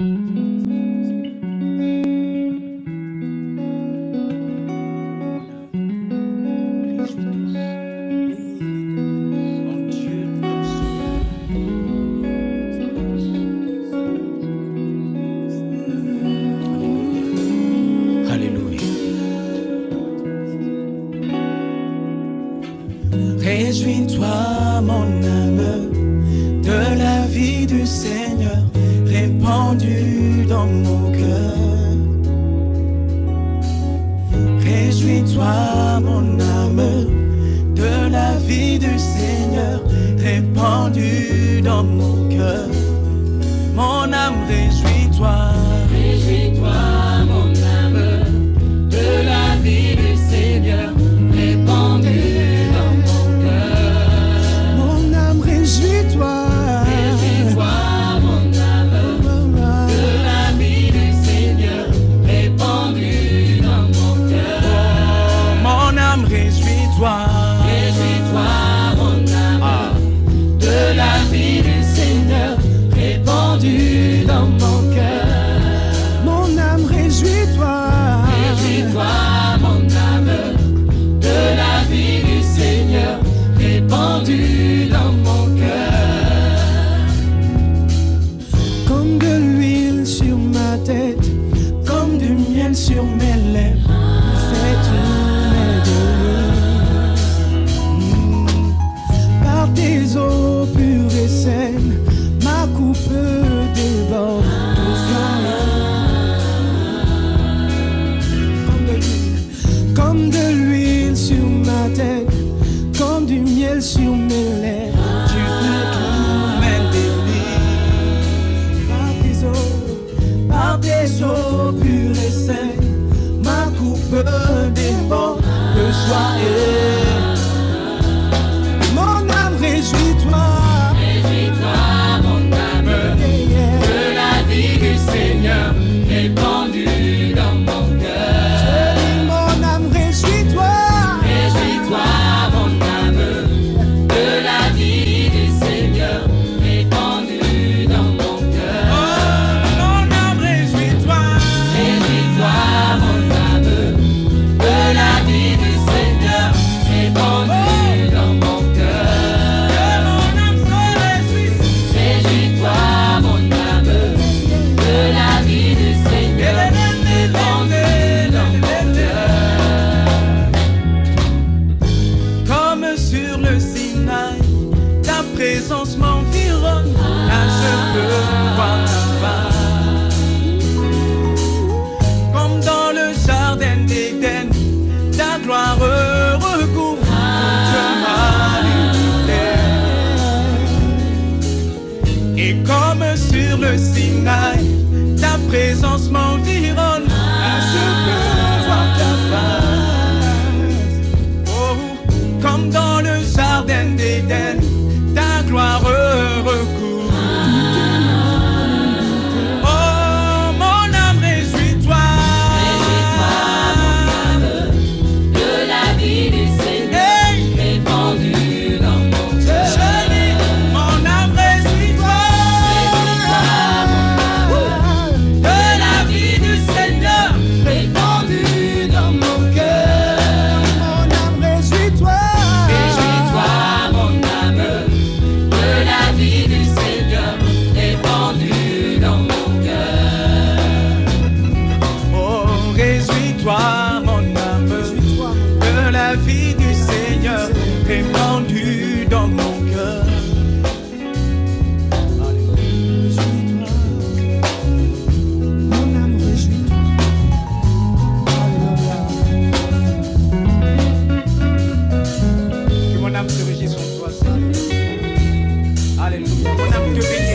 Réjouis-toi, mon âme, de la vie du Seigneur répandue dans mon cœur. Réjouis-toi, mon âme, de la vie du Seigneur répandue dans mon cœur. Mon âme, réjouis-toi. Réjouis-toi, mon âme, de la vie du Seigneur répandue. Réjouis-toi, mon âme, de la vie du Seigneur répandue dans mon cœur. Oh, mon âme, réjouis-toi. Réjouis-toi, mon âme, de la vie du Seigneur répandue dans mon cœur. Mon âme, réjouis-toi. Réjouis-toi, mon âme, de la vie du Seigneur répandue dans mon cœur. Comme de l'huile sur ma tête, comme du miel sur mes lèvres, fais tous mes délices. Par tes eaux pures et saines, ma coupe déborde. Comme de l'huile sur ma tête, comme du miel sur mes lèvres, tu fais tous mes délices. Par tes eaux pures et saines, ma coupe déborde de joie. Mon âme, réjouis-toi. Réjouis-toi, mon âme, de la vie du Seigneur répandue dans mon cœur. Je dis, mon âme, réjouis-toi. Réjouis-toi, mon âme, de la vie du Seigneur répandue dans mon cœur. Oh, mon âme, réjouis-toi. Réjouis-toi, mon âme, de la vie du Seigneur répandue dans mon cœur. Que mon âme se réjouisse. Réjouis-toi, mon âme, de la vie du Seigneur répandue dans mon cœur. Comme sur le Sinaï, ta présence m'environne. Là je peux voir ta face. Comme dans le jardin d'Éden, ta gloire recouvre toute ma lumière. Et comme sur le Sinaï, ta présence m'environne. Là je peux voir ta face. Oh, comme dans le jardin d'Éden, ta gloire recouvre. Oh, mon âme, réjouis-toi. Réjouis-toi, mon âme, de la vie du Seigneur répandue dans mon cœur. Je dis, mon âme, réjouis-toi. Réjouis-toi, mon âme, de la vie du Seigneur répandue dans mon cœur. Mon âme, réjouis-toi. Réjouis-toi, mon âme, de la vie du Seigneur répandue dans mon cœur. Oh, réjouis-toi, mon âme, de la vie du Seigneur répandue dans mon cœur. Réjouis-toi, mon âme, réjouis-toi. Que mon âme se réjouisse en toi, Seigneur. Alléluia. Mon âme te bénit.